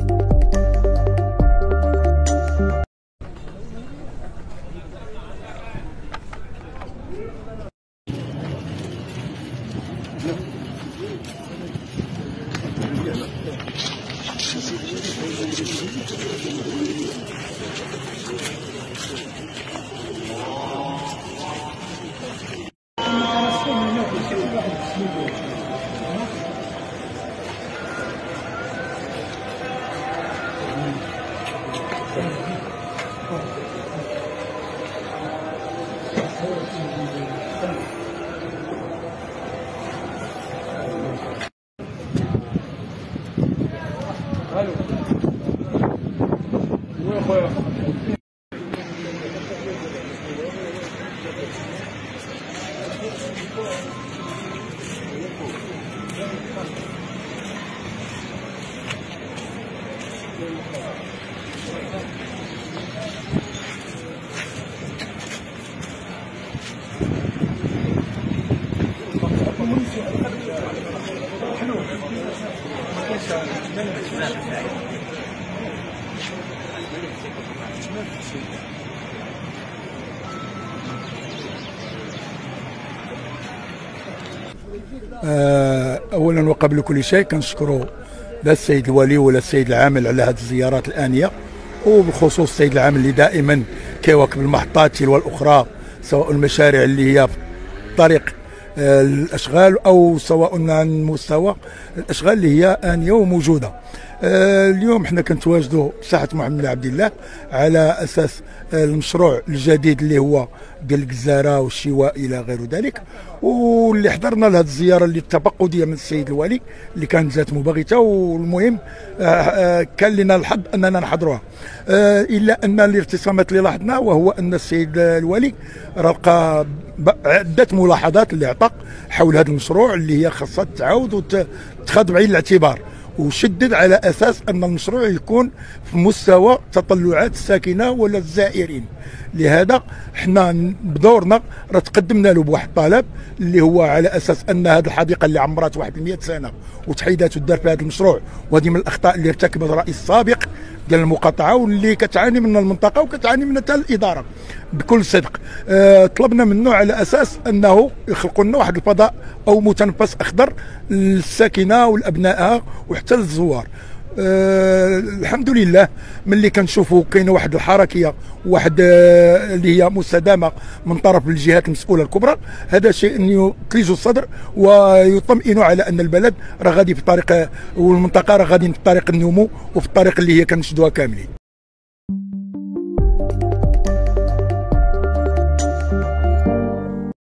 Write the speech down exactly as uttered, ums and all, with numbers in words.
اولا وقبل كل شيء كنشكروا لا السيد الولي ولا السيد العامل على هذه الزيارات الآنية، وبالخصوص السيد العامل اللي دائما كيواكب المحطات تلو الاخرى، سواء المشاريع اللي هي في طريق الاشغال او سواء عن مستوى الاشغال اللي هي آنية وموجوده. اليوم حنا كنتواجدوا ساحه محمد بن عبد الله على اساس المشروع الجديد اللي هو ديال الجزاره والشواء الى غير ذلك، واللي حضرنا لهذه الزياره اللي التفقديه من السيد الوالي اللي كانت ذات مباغته، والمهم كان لنا الحظ اننا نحضروها. الا ان الارتسامات اللي لاحظنا وهو ان السيد الوالي لقى عده ملاحظات اللي عطى حول هذا المشروع اللي هي خاصها تعاود وتخاض بعين الاعتبار، وشدد على اساس ان المشروع يكون في مستوى تطلعات الساكنه ولا الزائرين. لهذا حنا بدورنا راه تقدمنا له بواحد الطلب اللي هو على اساس ان هذه الحديقه اللي عمرات واحد مئة سنه وتحيدات تدار في هذا المشروع، وهذه من الاخطاء اللي ارتكبها الرئيس السابق ديال المقاطعه واللي كتعاني منها المنطقه وكتعاني منها حتى الاداره بكل صدق. أه طلبنا منه على اساس انه يخلقوا لنا واحد الفضاء او متنفس اخضر للساكنه ولابنائها وحتى للزوار. أه الحمد لله ملي كنشوفوا كاينه واحد الحركيه واحد أه اللي هي مستدامه من طرف الجهات المسؤوله الكبرى، هذا شيء يثلج الصدر ويطمئن على ان البلد راه غادي في طريق والمنطقه راه غادي في طريق النمو وفي الطريق اللي هي كنشدوها كاملين.